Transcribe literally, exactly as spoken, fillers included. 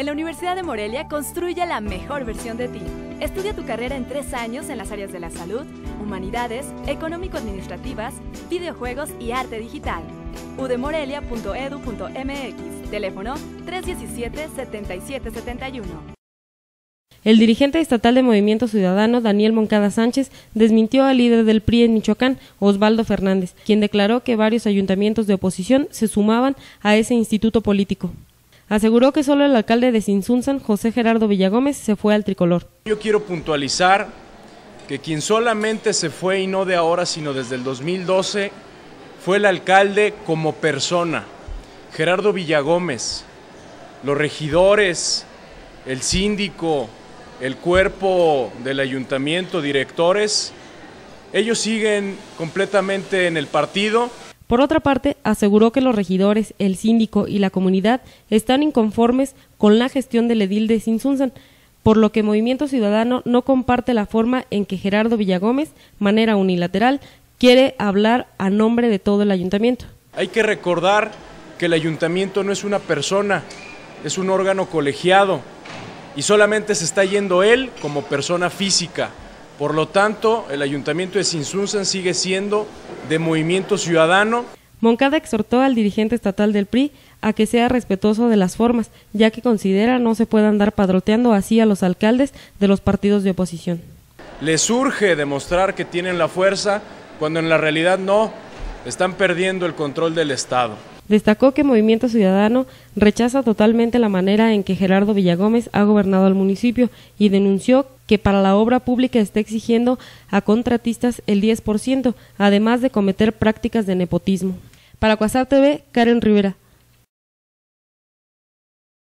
En la Universidad de Morelia construye la mejor versión de ti. Estudia tu carrera en tres años en las áreas de la salud, humanidades, económico-administrativas, videojuegos y arte digital. u d morelia punto e d u punto m x, teléfono tres uno siete, siete siete siete uno. El dirigente estatal de Movimiento Ciudadano, Daniel Moncada Sánchez, desmintió al líder del P R I en Michoacán, Osvaldo Fernández, quien declaró que varios ayuntamientos de oposición se sumaban a ese instituto político. Aseguró que solo el alcalde de Tzintzuntzan, José Gerardo Villagómez, se fue al tricolor. Yo quiero puntualizar que quien solamente se fue, y no de ahora, sino desde el dos mil doce, fue el alcalde como persona, Gerardo Villagómez. Los regidores, el síndico, el cuerpo del ayuntamiento, directores, ellos siguen completamente en el partido. Por otra parte, aseguró que los regidores, el síndico y la comunidad están inconformes con la gestión del edil de Tzintzuntzan, por lo que Movimiento Ciudadano no comparte la forma en que Gerardo Villagómez, manera unilateral, quiere hablar a nombre de todo el ayuntamiento. Hay que recordar que el ayuntamiento no es una persona, es un órgano colegiado y solamente se está yendo él como persona física. Por lo tanto, el ayuntamiento de Tzintzuntzan sigue siendo de Movimiento Ciudadano. Moncada exhortó al dirigente estatal del P R I a que sea respetuoso de las formas, ya que considera no se puede andar padroteando así a los alcaldes de los partidos de oposición. Les urge demostrar que tienen la fuerza, cuando en la realidad no, están perdiendo el control del Estado. Destacó que Movimiento Ciudadano rechaza totalmente la manera en que Gerardo Villagómez ha gobernado el municipio y denunció que para la obra pública está exigiendo a contratistas el diez por ciento, además de cometer prácticas de nepotismo. Para Cuasar T V, Karen Rivera.